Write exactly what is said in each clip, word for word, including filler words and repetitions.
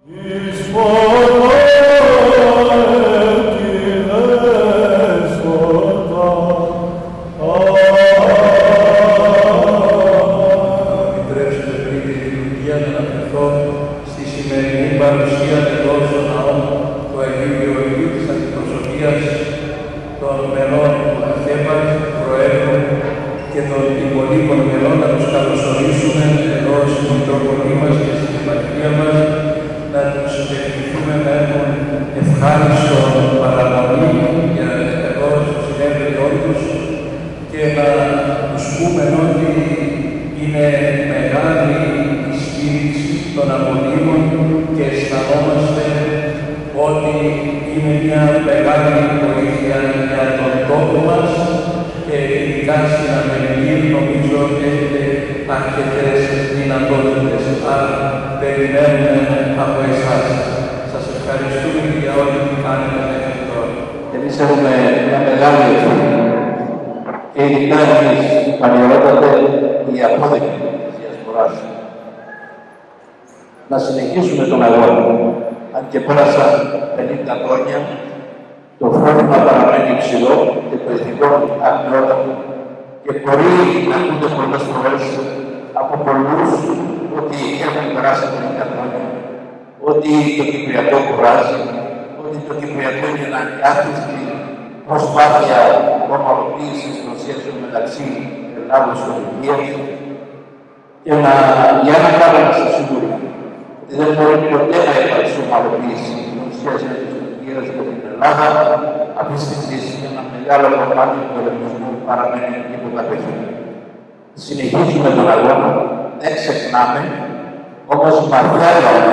Να συνεχίσουμε τον αγώνα. Αν και πέρασαν πενήντα χρόνια, το φρόνημα παραμένει υψηλό και το ηθικό αγνιότατο και μπορεί να ακούνται πολλές φορές από πολλούς ότι έχουν περάσει πενήντα χρόνια, ότι το Κυπριακό κουράζει, ότι το Κυπριακό είναι μια άκριστη προσπάθεια ομαλοποίησης των σχέσεων μεταξύ Ελλάδος και Τουρκίας και να, για ένα πράγμα να σας σίγουρη, ότι δεν μπορεί ποτέ να υπάρξει ομαλοποίηση των σχέσεων της Τουρκίας με την Ελλάδα, αυτή τη στιγμή ένα μεγάλο κομμάτι του ελληνισμού παραμένει υποκατοχή. Συνεχίζουμε τον αγώνα, δεν ξεχνάμε, όμως μαθαίνουμε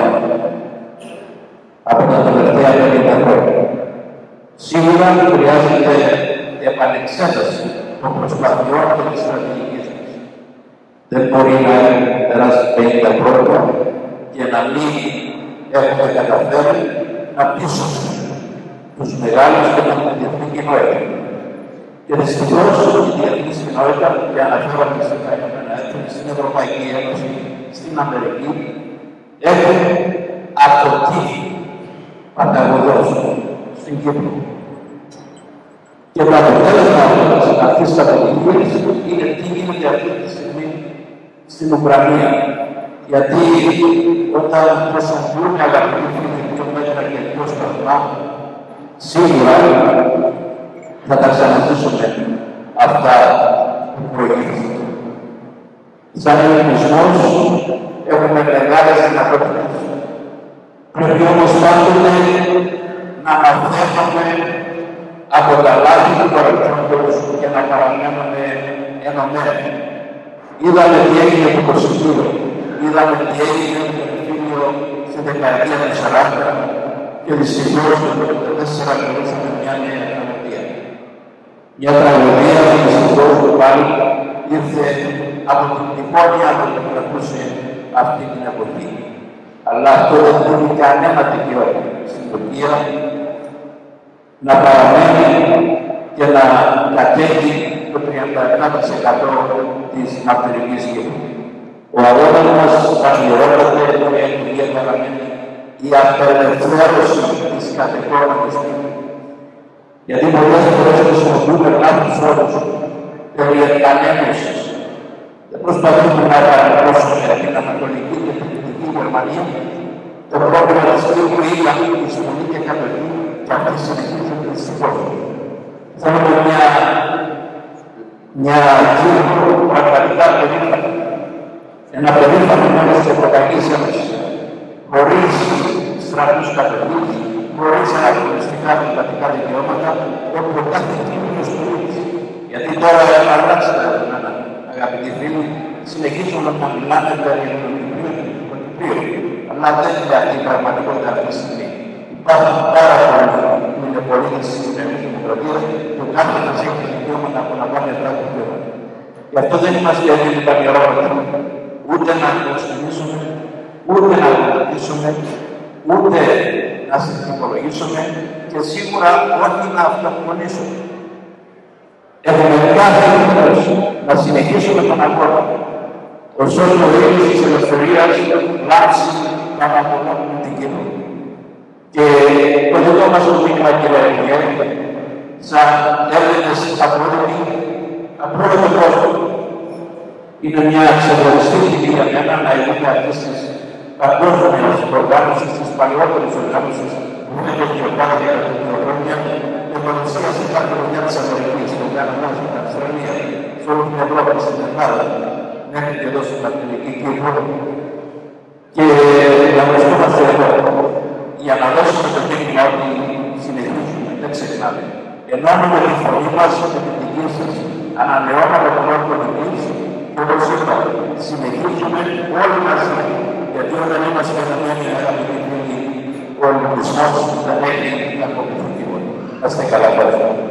από τα τελευταία πενήντα χρόνια. Σίγουρα χρειάζεται επανεξέταση των προσπαθειών και της στρατηγικής μας. Δεν μπορεί να περάσει πενήντα χρόνια και να μην έχουμε καταφέρει να πείσουμε τους μεγάλους και την διεθνή κοινότητα. Και δυστυχώς η διεθνή κοινότητα, και αναφέρομαι σε τα Ηνωμένα Έθνη, στην Ευρωπαϊκή Ένωση, στην Αμερική, έχουν αποτύχει παταγωδός στην Κύπρο. Και το αποτέλεσμα αυτής της κατηγορίας είναι τι γίνεται αυτή τη στιγμή στην Ουκρανία. Γιατί όταν προσωπούν αγαπητοί φίλοι δύο μέτρα και δύο σταθμά, σίγουρα θα τα ξαναζήσουμε αυτά που προηγήθηκαν. Σαν ελληνισμός έχουμε μεγάλες δυνατότητες. Πρέπει όμως πάντοτε να μαθαίνουμε από τα λάθη του παρελθόντος και να παραμένουμε ενωμένοι. Είδαμε τι έγινε το Κωσυφοπαίδιο, είδαμε τι έγινε το Κωσυφοπαίδιο στη δεκαετία του σαράντα και δυστυχώς το εβδομήντα τέσσερα ακολούθησε μια νέα τραγωδία. Μια τραγωδία που δυστυχώς το πάλι ήρθε από την υπόνοια που κρατούσε αυτή την εποχή. Αλλά αυτό δεν δίνει κανένα δικαίωμα στην Τουρκία να παραμένει και να κατέχει το τριάντα επτά τοις εκατό της ναυτιλικής Κύπρου. Ο αγώνας μας καθιερώνεται με εκλογία παραμένει η απελευθέρωση της κατεχόμενης Κύπρου. Γιατί πολλές φορές χρησιμοποιούμε κάποιους όρους περί εκανένωσης. Δεν προσπαθούμε να παρακολουθήσουμε την Ανατολική και την Δυτική Γερμανία. Το πρόβλημα της Κύπρου είναι αυτή η εισβολή και κατοχή και αυτή συνεχίζεται δυστυχώς. Θέλουμε μια, μια Κύπρο πραγματικά περίφανη. Ένα περίφανο μέλος της Ευρωπαϊκής Ένωσης, χωρίς στρατούς κατοχής, χωρίς αναγνωριστικά δημοκρατικά δικαιώματα, όπου ο κάθε Κύπριος πολίτης. Γιατί τώρα αλλάξει τα δεδομένα, αγαπητοί φίλοι, συνεχίζουν να μιλάνε περί των Κυπρίων και των Κυπρίων. Αλλά δεν είναι αυτή η πραγματικότητα αυτή τη στιγμή. Υπάρχουν πάρα πολλοί που είναι πολίτες της Κοινωνικής Δημοκρατίας που κάθε μας έχει το δικαίωμα να απολαμβάνει αυτά τα δικαιώματα. Γι' αυτό δεν είμαστε έτοιμοι πανιερόματα, ούτε να υποστηρίζουμε, ούτε να κρατήσουμε, ούτε να συνυπολογίσουμε και σίγουρα όχι να αυτοκτονήσουμε. Έχουμε κάθε υποχρέωση να συνεχίσουμε τον αγώνα. Ωστόσο, ο ήλιος της ελευθερίας λάμψει να απολαμβάνουμε την Κύπρο. μας το μήνυμα, κύριε Υπουργέ, σαν Έλληνες απόλυτοι, απόλυτο κόσμο. Είναι μια ξεχωριστή τιμή για μένα να είμαι αυτής της παγκόσμιας οργάνωσης, της παλαιότερης οργάνωσης που είναι το Γεωπάδι για τα χρόνια, με παρουσία σε κάθε χρονιά της Αμερικής, στον Καναδά, στην Αυστραλία, σε όλη την Ευρώπη, στην Ελλάδα, μέχρι και εδώ στην Αμερική Κύπρο. Και να βρισκόμαστε εδώ για να δώσουμε το μήνυμα ότι συνεχίζουμε, δεν ξεχνάμε. Ενώνουμε τη φωνή μας με την δική σας, ανανεώναμε τον όρο πολιτικής και όπως είπα, συνεχίζουμε όλοι μαζί. Γιατί όταν είμαστε ενωμένοι, αγαπητοί φίλοι, ο ελληνισμός δεν έχει να αποκριθεί τίποτα. Να είστε καλά, ευχαριστώ.